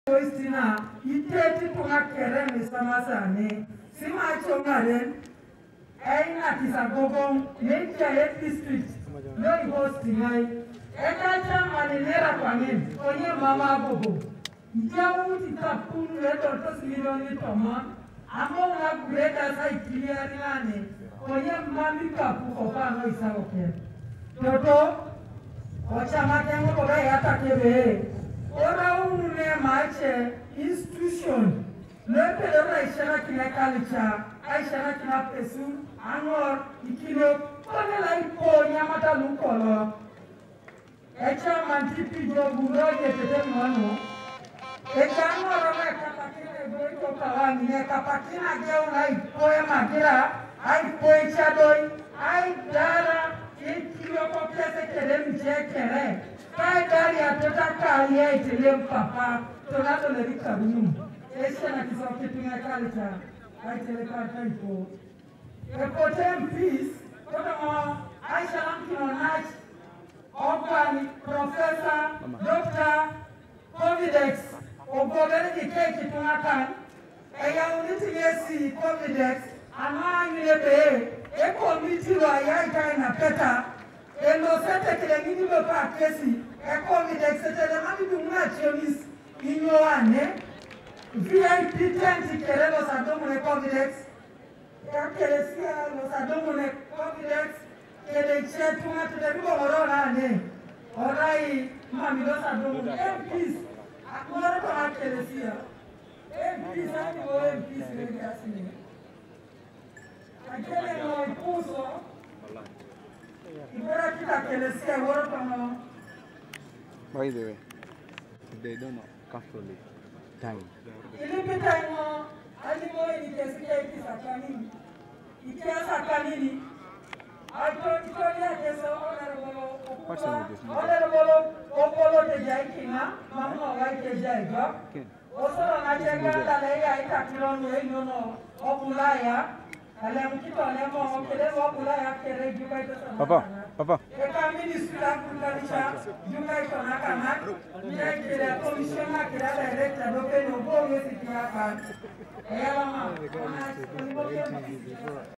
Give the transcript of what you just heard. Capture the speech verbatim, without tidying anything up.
Oistina, iteti tunga kere misama sane. Sima chongaren, aina kisagogong, nekia ye district, no hostingai. Eka chama nera kwanin, onye mama gogo. Ijawu titapunu leto tos milioni toma. Amo na greda sa ikiliari nane. Onye mami kapu kopa no isagoke. Toto, ochama kengo koba yata kebe. Ora unune mache institution. Lepe ora ishara kina culture, ishara kina pesu, angor, ikilo, kone la ipo nyamata lukolo. Echa mantipi jo buroje tete mwano. Echa angor ora kapakina goito kawani, ne kapakina geo na ipo Emagira, ipo echa doi, ai dara, ikilo kopese kere mche kere. Kai dari atota kali ya itilem papa, tonado lerika binu. Esha na kisoke tunga kalita, aitele kata ipo. Epotem peace, kota mo, aisha lamkino nach, Okwani, Professor, Doctor, Covidex, Ogobere di keki tunga kan, eya uniti yesi Covidex, ama ngilebe, eko miti wa ya ikai na peta, elo sete kile ngini bepa kesi, eko Covidex, sete de mami dunga chiomis, inyo ane, V I P tent kere los adomune Covidex, ya kere siya los adomune Covidex, kere che tunga tude bigo morona ane, orai mami los adomune, M Ps, akumara kama kere siya, M Ps ani mo M Ps rege asine, akele no ipuso, ibera kita kere siya woro kama. By the way, they don't know comfortably. Time. Ilipi time alimo ilikesikia ikisakanini. Ikiasakanini. Ato itori ya Teso honorable honorable Okolo tejaikina mama wai tejaiga. Osoro na jenga dalaya itakilonu enono okulaya. Ale mkito lemo kele okulaya kere jukai to sana. Papa, papa. Eka ministry la kulalisha jukai to nakana. Njai kele commissioner kele director dope no bo yesi kiyaka. Eya mama.